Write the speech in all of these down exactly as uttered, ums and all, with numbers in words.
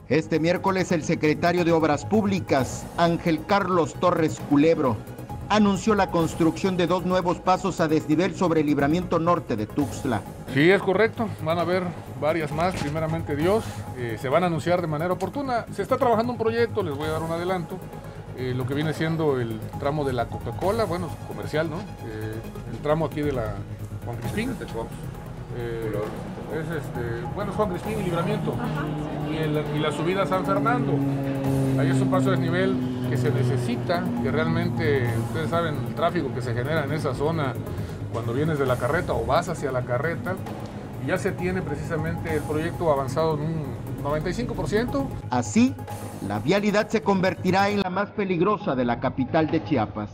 Este miércoles el secretario de Obras Públicas, Ángel Carlos Torres Culebro, anunció la construcción de dos nuevos pasos a desnivel sobre el libramiento norte de Tuxtla. Sí, es correcto, van a haber varias más, primeramente Dios, eh, se van a anunciar de manera oportuna. Se está trabajando un proyecto, les voy a dar un adelanto, eh, lo que viene siendo el tramo de la Coca-Cola, bueno, comercial, ¿no? Eh, el tramo aquí de la Juan Crispín. Eh, es este, bueno, Juan Crispín y Libramiento, y, el, y la subida a San Fernando. Ahí es un paso de desnivel que se necesita, que realmente, ustedes saben, el tráfico que se genera en esa zona cuando vienes de la carreta o vas hacia la carreta, y ya se tiene precisamente el proyecto avanzado en un noventa y cinco por ciento. Así, la vialidad se convertirá en la más peligrosa de la capital de Chiapas.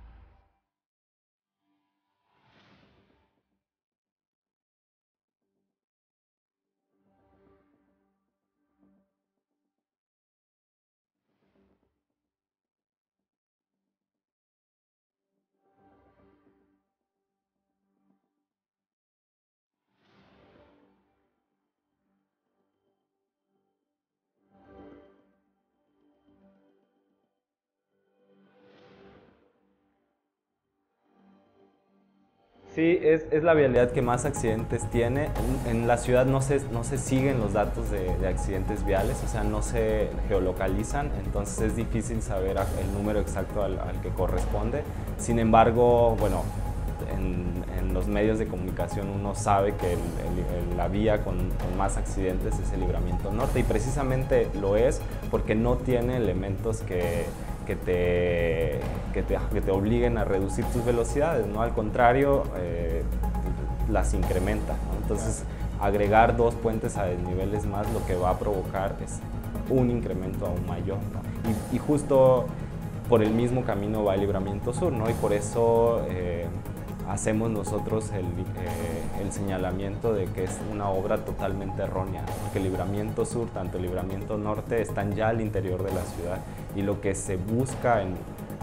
Sí, es, es la vialidad que más accidentes tiene. En, en la ciudad no se, no se siguen los datos de, de accidentes viales, o sea, no se geolocalizan, entonces es difícil saber el número exacto al, al que corresponde. Sin embargo, bueno, en, en los medios de comunicación uno sabe que el, el, la vía con, con más accidentes es el Libramiento Norte, y precisamente lo es porque no tiene elementos que... Que te, que, te, que te obliguen a reducir tus velocidades, ¿no? Al contrario, eh, las incrementa, ¿no? Entonces, agregar dos puentes a desniveles más lo que va a provocar es un incremento aún mayor, ¿no? Y, y justo por el mismo camino va el Libramiento Sur, ¿no? Y por eso eh, hacemos nosotros el, eh, el señalamiento de que es una obra totalmente errónea, ¿no? Porque el Libramiento Sur, tanto el Libramiento Norte, están ya al interior de la ciudad, y lo que se busca en,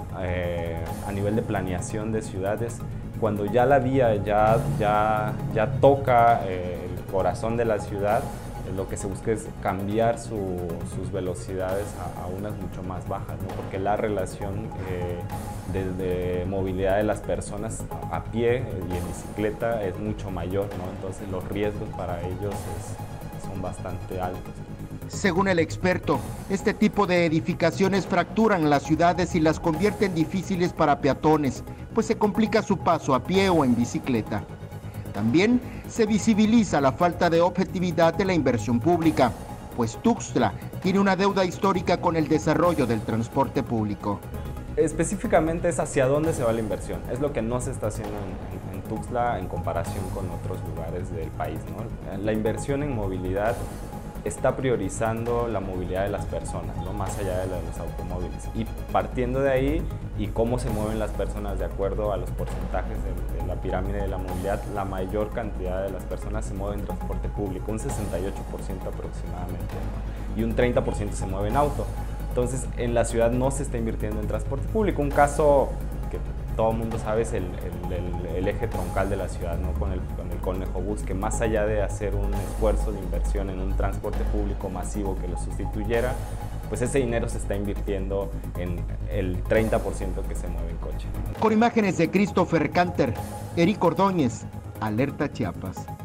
eh, a nivel de planeación de ciudades, cuando ya la vía ya, ya, ya toca eh, el corazón de la ciudad, eh, lo que se busca es cambiar su, sus velocidades a, a unas mucho más bajas, ¿no? Porque la relación eh, de, de movilidad de las personas a, a pie y en bicicleta es mucho mayor, ¿no? Entonces los riesgos para ellos es, son bastante altos. Según el experto, este tipo de edificaciones fracturan las ciudades y las convierten difíciles para peatones, pues se complica su paso a pie o en bicicleta. También se visibiliza la falta de objetividad de la inversión pública, pues Tuxtla tiene una deuda histórica con el desarrollo del transporte público. Específicamente es hacia dónde se va la inversión, es lo que no se está haciendo en, en, en Tuxtla en comparación con otros lugares del país, ¿no? La inversión en movilidad está priorizando la movilidad de las personas, ¿no? Más allá de la de los automóviles. Y partiendo de ahí, y cómo se mueven las personas de acuerdo a los porcentajes de, de la pirámide de la movilidad, la mayor cantidad de las personas se mueve en transporte público, un sesenta y ocho por ciento aproximadamente, ¿no? Y un treinta por ciento se mueve en auto. Entonces, en la ciudad no se está invirtiendo en transporte público. Un caso que todo el mundo sabe es el, el, el, el eje troncal de la ciudad, ¿no? Con el, con el Conejo Bus, que más allá de hacer un esfuerzo de inversión en un transporte público masivo que lo sustituyera, pues ese dinero se está invirtiendo en el treinta por ciento que se mueve en coche. Con imágenes de Christopher Canter, Eric Ordóñez, Alerta Chiapas.